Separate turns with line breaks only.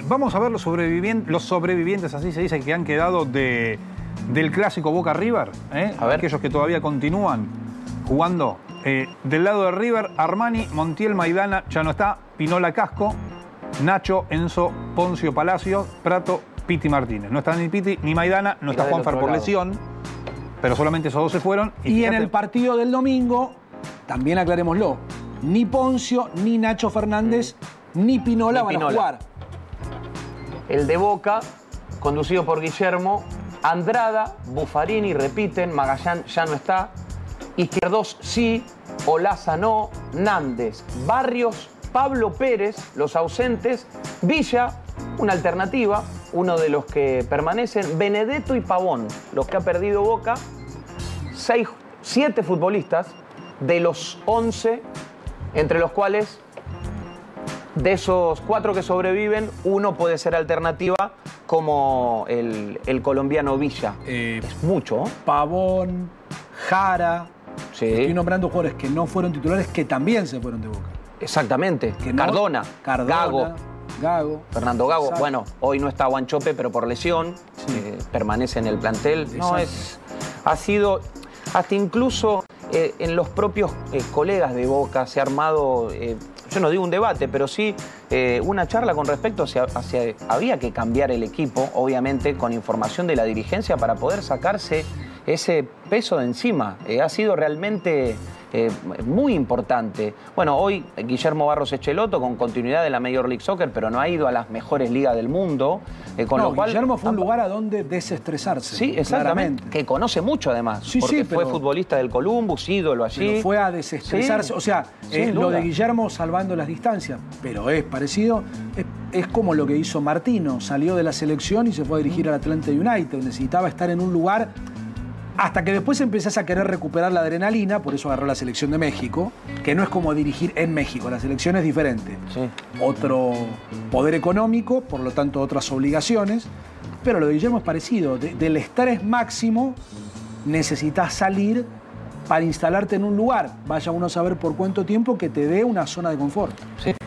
Vamos a ver los sobrevivientes, así se dice, que han quedado del clásico Boca River. A ver. Aquellos que todavía continúan jugando. Del lado de River, Armani, Montiel, Maidana, ya no está, Pinola, Casco, Nacho, Enzo, Poncio, Palacios, Prato, Piti, Martínez. No está ni Piti ni Maidana, no está Juanfer por lesión, pero solamente esos dos se fueron.
Y en el partido del domingo, también aclarémoslo, ni Poncio, ni Nacho Fernández, ni Pinola van a jugar.
El de Boca, conducido por Guillermo, Andrada, Buffarini repiten, Magallán ya no está, Izquierdos sí, Olaza no, Nández, Barrios, Pablo Pérez, los ausentes, Villa, una alternativa, uno de los que permanecen, Benedetto y Pavón, los que ha perdido Boca, 7 futbolistas de los 11, entre los cuales de esos 4 que sobreviven, uno puede ser alternativa como el colombiano Villa. Es mucho, ¿eh?
Pavón, Jara.
Sí.
Estoy nombrando jugadores que no fueron titulares, que también se fueron de Boca.
Exactamente.
Que no,
Cardona, Gago. Fernando Gago.
Exacto.
Bueno, hoy no está Guanchope, pero por lesión permanece en el plantel. No, ha sido, hasta incluso en los propios colegas de Boca se ha armado, yo no digo un debate, pero sí una charla con respecto hacia había que cambiar el equipo, obviamente con información de la dirigencia para poder sacarse ese peso de encima. Ha sido realmente muy importante. Bueno, hoy Guillermo Barros Echeloto con continuidad de la Major League Soccer, pero no ha ido a las mejores ligas del mundo. Con lo cual,
Guillermo fue un lugar a donde desestresarse.
Sí, exactamente. Que conoce mucho además.
Sí,
porque
pero
fue futbolista del Columbus, ídolo allí.
Pero fue a desestresarse. Sí, o sea, lo de Guillermo salvando las distancias, pero es parecido. Es como lo que hizo Martino. Salió de la selección y se fue a dirigir al Atlanta United. Necesitaba estar en un lugar hasta que después empezás a querer recuperar la adrenalina, por eso agarró la selección de México, que no es como dirigir en México, la selección es diferente. Sí. Otro poder económico, por lo tanto otras obligaciones, pero lo de Guillermo es parecido. Del estrés máximo necesitas salir para instalarte en un lugar, vaya uno a saber por cuánto tiempo, que te dé una zona de confort.
Sí.